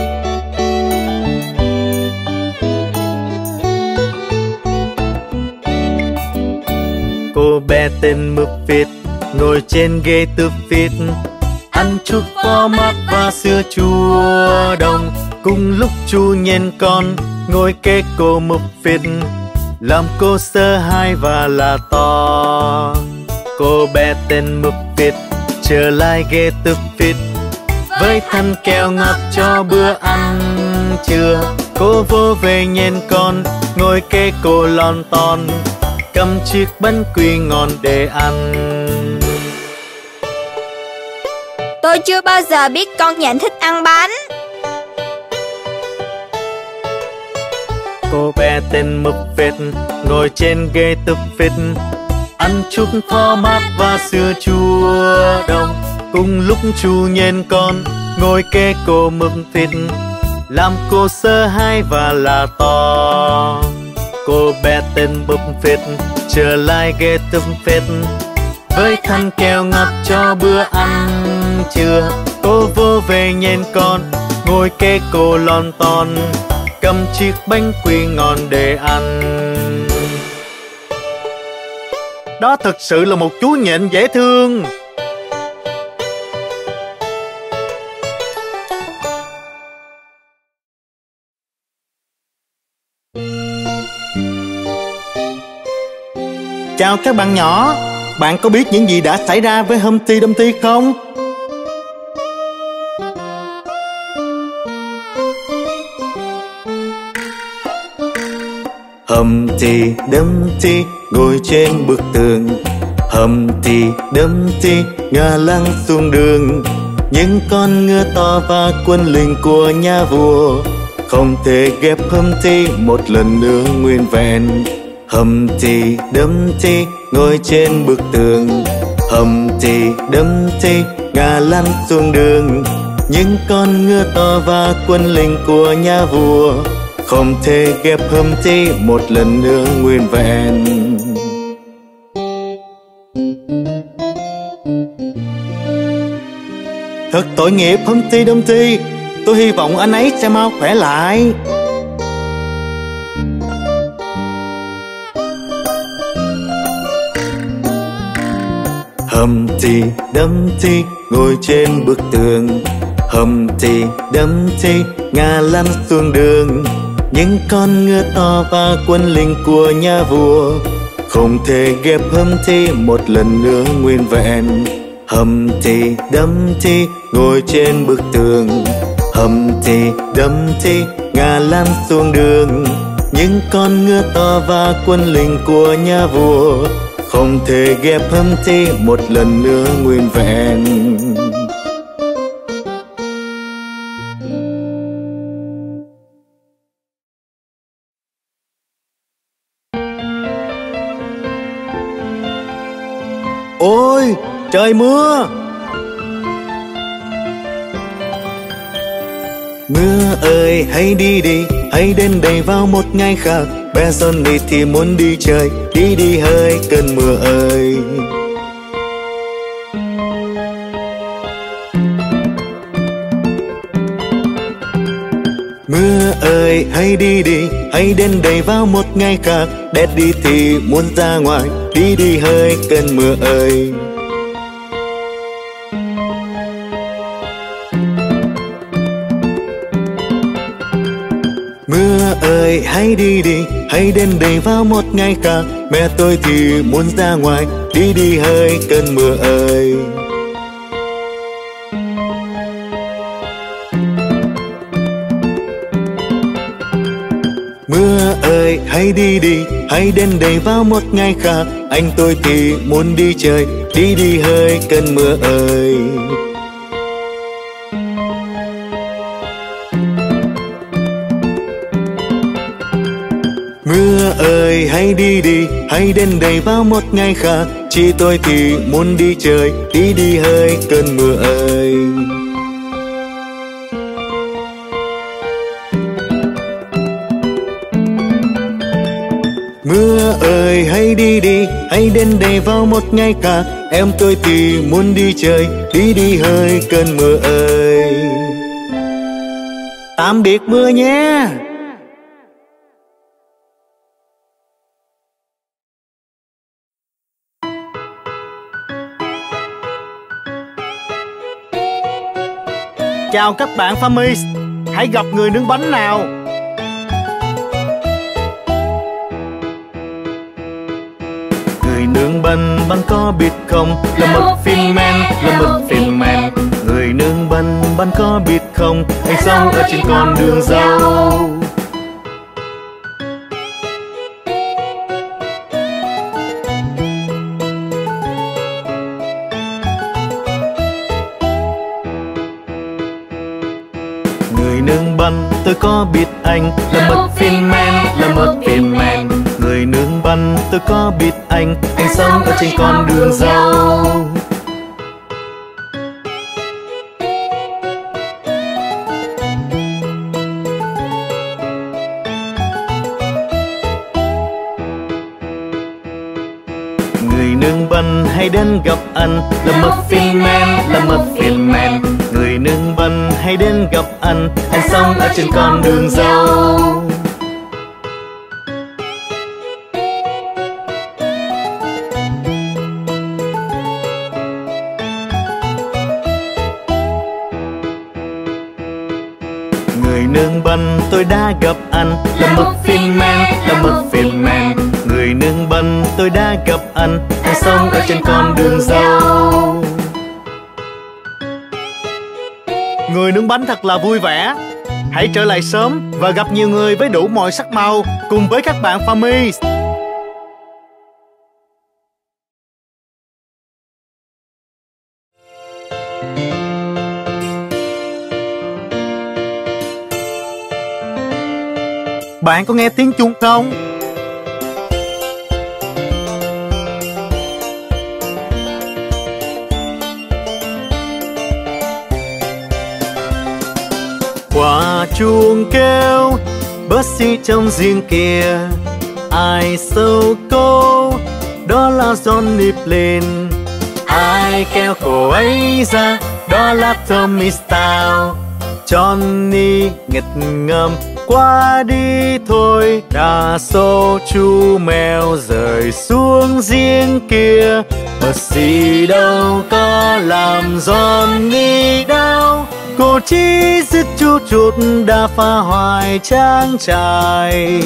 Speaker 1: Cô bé tên Muffet ngồi trên ghế tư phít, ăn chút phó mát và sữa chua đồng. Cùng lúc chú nhện con ngồi kế cô Muffet, làm cô sợ hãi và là to. Cô bé tên Muffet trở lại ghế tư phít với thanh kẹo ngọt cho bữa ăn trưa. Cô vô về nhện con ngồi kế cô lon ton, cầm chiếc bánh quy ngon để ăn.
Speaker 4: Tôi chưa bao giờ biết con nhện thích ăn bánh.
Speaker 1: Cô bé tên Muffet ngồi trên ghế tư phít, ăn chút phó mát và sữa chua đồng. Cùng lúc chú nhện con ngồi kế cô Muffet, làm cô sợ hãi và là to. Cô bé tên Muffet trở lại ghế tư phít với thanh kẹo ngọt cho bữa ăn trưa. Cô vô về nhện con ngồi kế cô lon ton, cầm chiếc bánh quy ngon để ăn. Đó thực sự là một chú nhện dễ thương. Chào các bạn nhỏ, bạn có biết những gì đã xảy ra với Humpty Dumpty không? Humpty Dumpty ngồi trên bức tường. Humpty Dumpty ngả lưng xuống đường. Những con ngựa to và quân lính của nhà vua không thể ghép Humpty một lần nữa nguyên vẹn. Humpty Dumpty ngồi trên bức tường. Humpty Dumpty ngả lưng xuống đường. Những con ngựa to và quân lính của nhà vua không thể ghép Humpty một lần nữa nguyên vẹn. Thật tội nghiệp Humpty Dumpty, tôi hy vọng anh ấy sẽ mau khỏe lại. Humpty Dumpty ngồi trên bức tường. Humpty Dumpty ngả lăn xuống đường. những con ngựa to và quân lính của nhà vua không thể ghép Humpty một lần nữa nguyên vẹn. Humpty Dumpty ngồi trên bức tường, Humpty Dumpty ngã lăn xuống đường. Những con ngựa to và quân lính của nhà vua không thể ghép Humpty một lần nữa nguyên vẹn. Ôi, trời mưa! Mưa ơi hãy đi đi, hãy đến đây vào một ngày khác. Bé Johnny thì muốn đi chơi, đi đi hơi cơn mưa ơi. Mưa ơi hãy đi đi, hãy đến đây vào một ngày khác. Daddy thì muốn ra ngoài, đi đi hơi cơn mưa ơi. Mưa ơi hãy đi đi, hãy đến đây vào một ngày khác. Mẹ tôi thì muốn ra ngoài, đi đi hơi cơn mưa ơi. Mưa ơi hãy đi đi, hãy đến đây vào một ngày khác. Anh tôi thì muốn đi chơi, đi đi hơi cơn mưa ơi. Mưa ơi hãy đi đi, hãy đến đây vào một ngày khác. Chị tôi thì muốn đi chơi, đi đi hơi cơn mưa ơi. Mưa ơi hãy đi đi, hãy đến đây vào một ngày khác. Em tôi thì muốn đi chơi, đi đi hơi cơn mưa ơi. Tạm biệt mưa nhé. Chào các bạn Farmies, hãy gặp người nướng bánh nào. Người nướng bánh, bánh có biết không? Là Muffin Man, là Muffin Man. Người nướng bánh, bánh có biết không? Anh sống ở trên con đường dâu. Người nướng bánh, tôi có biết anh là Muffin Man, là Muffin Man. Người nướng bánh, tôi có biết anh sống ở trên con đường dâu. Người nướng bánh hãy đến gặp anh là Muffin Man, là Muffin Man. Người nướng bánh hãy đến gặp anh sống ở trên con đường dâu. Người nướng bánh tôi đã gặp anh là Muffin Man, là Muffin Man. Người nướng bánh tôi đã gặp anh sống ở trên con đường dâu. Người nướng bánh thật là vui vẻ. Hãy trở lại sớm và gặp nhiều người với đủ mọi sắc màu cùng với các bạn Farmies. Bạn có nghe tiếng chuông không? Quả chuông kêu, Percy trong riêng kia. Ai sâu cô, đó là Johnny Flynn. Ai kéo cô ấy ra, đó là Tommy Stout. Johnny nghịch ngợm qua đi thôi, đa số chú mèo rời xuống riêng kia. Percy đâu có làm Johnny đau, Cô chỉ dứt chút chút đã phá hoại trang trại.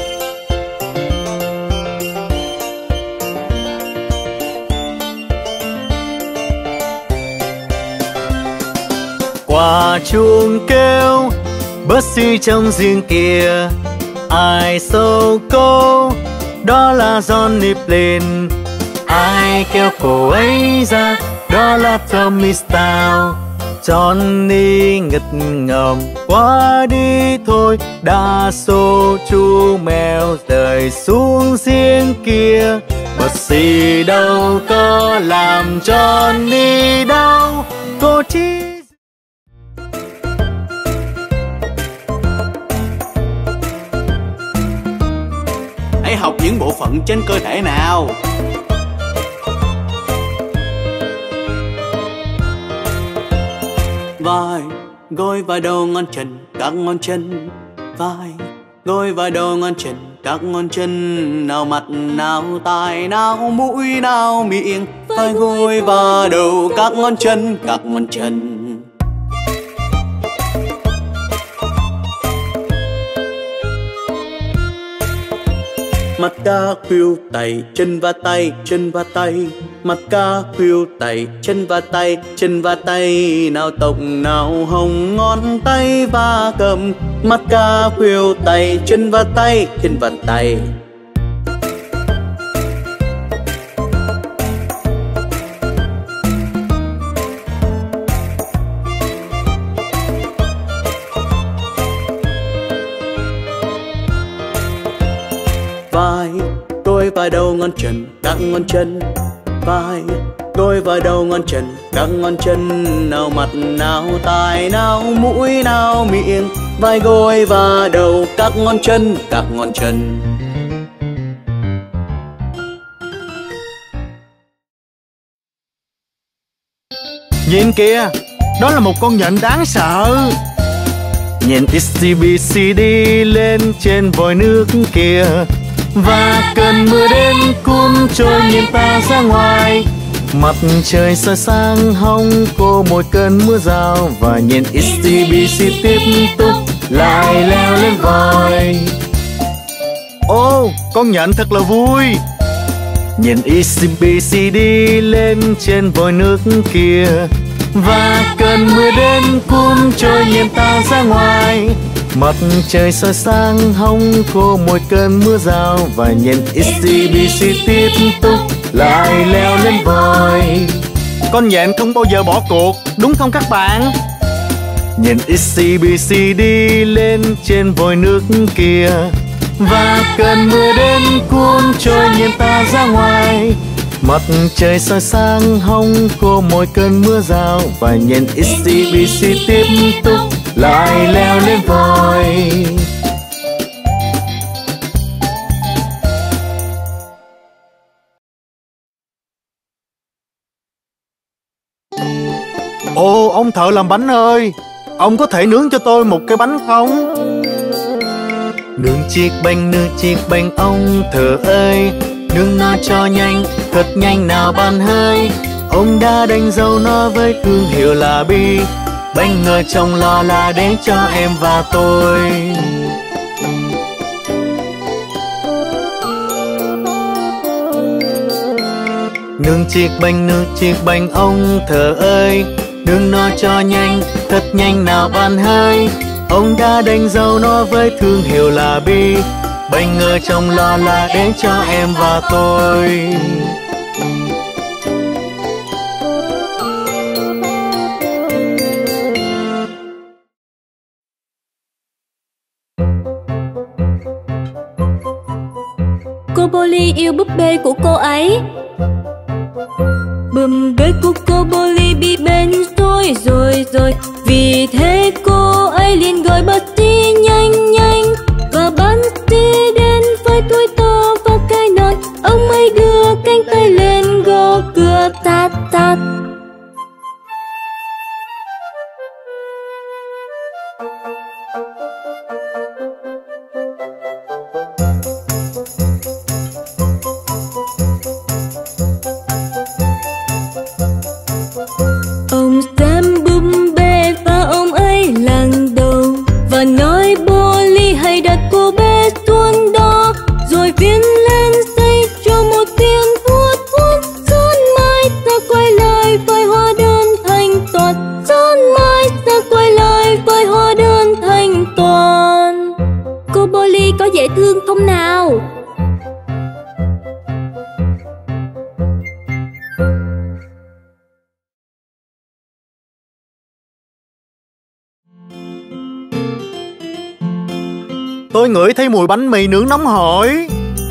Speaker 1: Quả chuông kêu bớt xi trong riêng kia, ai sâu cô đó là Johnny Flynn. Ai kêu cô ấy ra đó là Tommy Stout. Johnny ngất ngầm qua đi thôi, đa số chú mèo rơi xuống giếng kia. Bớt xi đâu có làm Johnny đau, cô chỉ
Speaker 5: hãy học những bộ phận trên cơ thể nào. Vai, gối và đầu ngón chân, các ngón chân. Vai, gối và đầu ngón chân, các ngón chân. Nào mặt, nào tai, nào mũi, nào miệng. Vai, gối và đầu, các ngón chân, các ngón chân. Mặt cá khuỷu tay, chân và tay, chân và tay. Mặt cá khuỷu tay, chân và tay, chân và tay. Nào tóc, nào hồng, ngón tay và cầm. Mặt cá khuỷu tay, chân và tay, chân và tay. Vai, gối và đầu ngón chân, các ngón chân. Vai, gối và đầu ngón chân, các ngón chân. Nào mặt, nào tai, nào mũi, nào miệng. Vai, gối và đầu, các ngón chân, các ngón chân.
Speaker 1: Nhìn kìa, đó là một con nhện đáng sợ. Nhìn XTBC đi lên trên vòi nước kia, và cơn mưa đến cuốn trôi nhìn ta ra ngoài. Mặt trời soi sang hông cô một cơn mưa rào, và nhìn XTBC tiếp tục lại leo lên vòi. Ô, con nhện thật là vui. Nhìn XTBC đi lên trên vòi nước kia, và cơn mưa đến cuốn trôi nhìn ta ra ngoài. Mặt trời soi sang hông cô một cơn mưa rào, và nhìn XTBC tiếp tục lại leo lên vòi. Con nhện không bao giờ bỏ cuộc, đúng không các bạn? Nhìn XTBC đi lên trên vòi nước kia, và cơn mưa đến cuốn trôi nhìn ta ra ngoài. Mặt trời soi sang hông cô một cơn mưa rào, và nhìn XTBC tiếp tục lại leo lên vòi. Ồ, ông thợ làm bánh ơi, ông có thể nướng cho tôi một cái bánh không? Nướng chiếc bánh ông thợ ơi, nướng nó cho nhanh, thật nhanh nào bạn hơi. Ông đã đánh dấu nó với thương hiệu là Bi. Bánh ở trong lò là để cho em và tôi. Nướng chiếc bánh ông thợ ơi, nướng nó cho nhanh, thật nhanh nào bạn hơi. Ông đã đánh dấu nó với thương hiệu là Bi. Bánh ở trong lò là để cho em và tôi.
Speaker 3: Cô Polly yêu búp bê của cô ấy. Búp bê của cô Polly bị bệnh rồi. Vì thế cô ấy liền gọi Bertie nhanh nhanh. Và Bertie đến với túi to và cái nồi. Ông ấy đưa cánh tay lên gõ cửa tát tát. Ông xem búp bê và ông Bà nói Polly hãy đặt cô bé xuống đó, rồi viết lên giấy cho một tiếng vuốt vuốt. Sáng mai ta quay lại với hóa đơn thanh toán. Sáng mai ta quay lại với hóa đơn thanh toán. Cô Polly có dễ thương không nào?
Speaker 1: Tôi ngửi thấy mùi bánh mì nướng nóng hổi.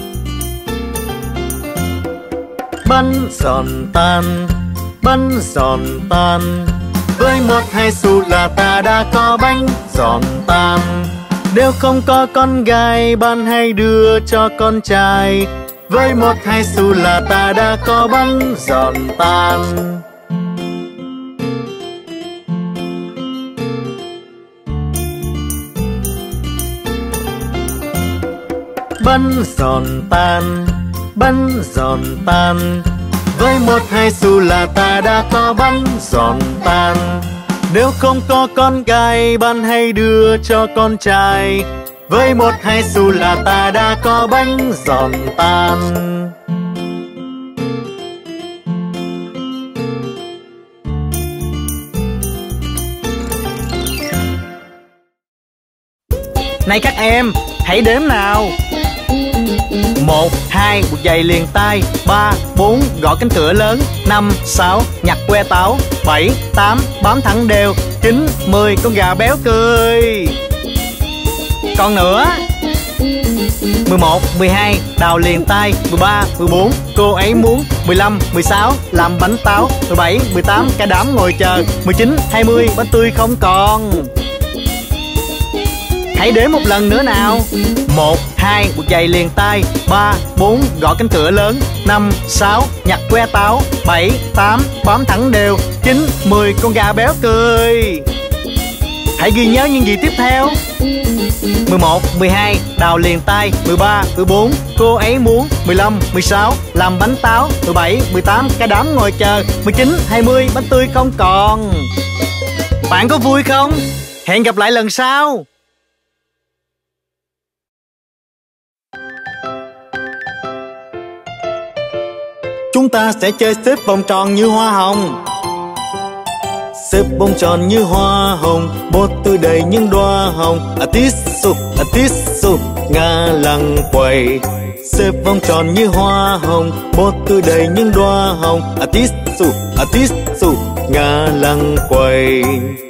Speaker 1: Bánh giòn tan, bánh giòn tan. Với 1-2 xu là ta đã có bánh giòn tan. Nếu không có con gái, bạn hãy đưa cho con trai. Với 1-2 xu là ta đã có bánh giòn tan. Bánh giòn tan, bánh giòn tan. Với 1-2 xu là ta đã có bánh giòn tan. Nếu không có con gái, bạn hãy đưa cho con trai. Với 1-2 xu là ta đã có bánh giòn tan. Này các em, hãy đếm nào. 1, 2, buộc giày liền tay. 3, 4, gõ cánh cửa lớn. 5, 6, nhặt que táo. 7, 8, bám thẳng đều. 9, 10, con gà béo cười. Còn nữa. 11, 12, đào liền tay. 13, 14, cô ấy muốn. 15, 16, làm bánh táo. 17, 18, cả đám ngồi chờ. 19, 20, bánh tươi không còn. Hãy đếm một lần nữa nào. 1, 2, buộc giày liền tay. 3, 4, gõ cánh cửa lớn. 5, 6, nhặt que táo. 7, 8, bám thẳng đều. 9, 10, con gà béo cười. Hãy ghi nhớ những gì tiếp theo. 11, 12, đào liền tay. 13, 14, cô ấy muốn. 15, 16, làm bánh táo. 17, 18, cả đám ngồi chờ. 19, 20, bánh tươi không còn. Bạn có vui không? Hẹn gặp lại lần sau. Chúng ta sẽ chơi xếp vòng tròn như hoa hồng. Xếp vòng tròn như hoa hồng, bột tươi đầy những đóa hồng. A tít sụp, ngả lăng quay. Xếp vòng tròn như hoa hồng, bột tươi đầy những đóa hồng. A tít sụp, ngả lăng quay.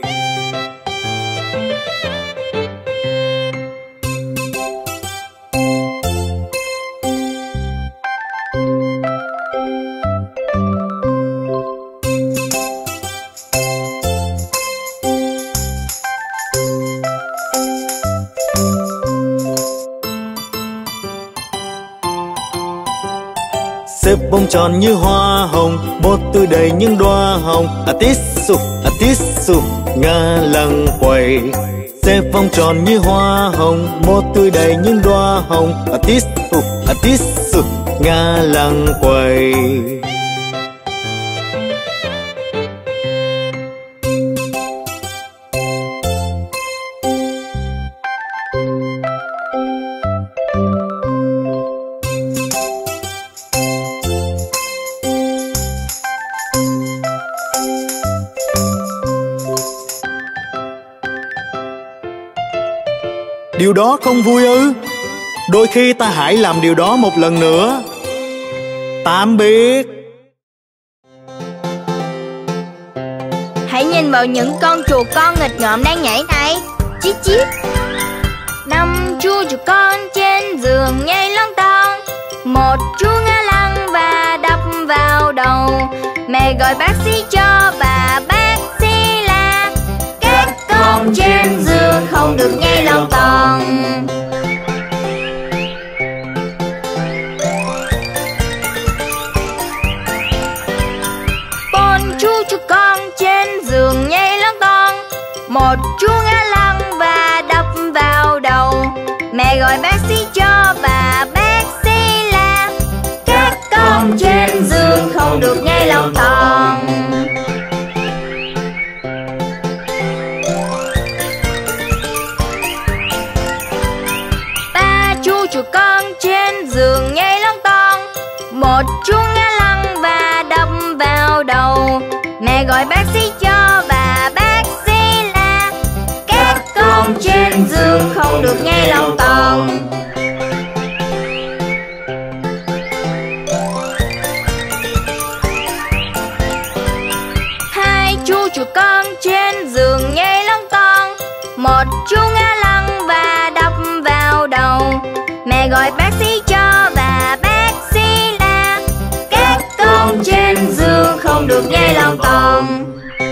Speaker 1: Xếp vòng tròn như hoa hồng, bột tươi đầy những đóa hồng. A tít sụp, ngả lăng quay. Xếp vòng tròn như hoa hồng, bột tươi đầy những đóa hồng. A tít sụp, ngả lăng quay. Điều đó không vui ư? Đôi khi ta hãy làm điều đó một lần nữa. Tạm biệt.
Speaker 4: Hãy nhìn vào những con chuột con nghịch ngợm đang nhảy này. Chít chít. 5 chú chuột con trên giường nhảy lon ton. 1 chú ngã lăn và đập vào đầu. Mẹ gọi bác sĩ cho và bác sĩ là các con trên giường không được nhảy lon ton. Chú chuột con trên giường nhảy lon ton. 1 chú ngã lăn và đập vào đầu. Mẹ gọi bác sĩ cho và bác sĩ là các con trên giường không được nhảy lon ton. Một chú ngã lăn và đập vào đầu. Mẹ gọi bác sĩ cho và bác sĩ la: các con trên giường không được nhảy lon ton. Hai chú chuột con trên giường nhảy lon ton. Một chú ngã lăn và đập vào đầu. Mẹ gọi bác sĩ cho và bác sĩ la: các con trên giường không được nhảy lon ton.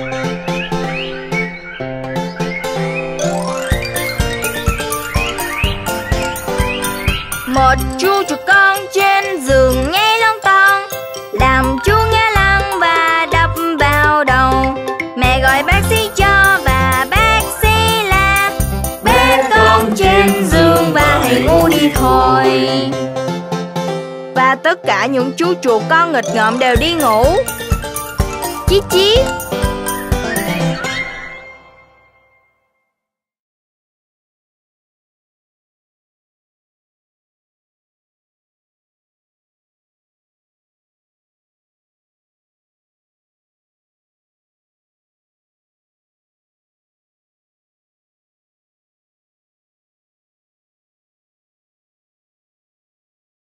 Speaker 4: Một chú chuột con trên giường nhảy lon ton, làm chú ngã lăn và đập vào đầu. Mẹ gọi bác sĩ cho và bác sĩ la: bé con trên giường và hãy ngủ đi thôi. Và tất cả những chú chuột con nghịch ngợm đều đi ngủ. Chí chí,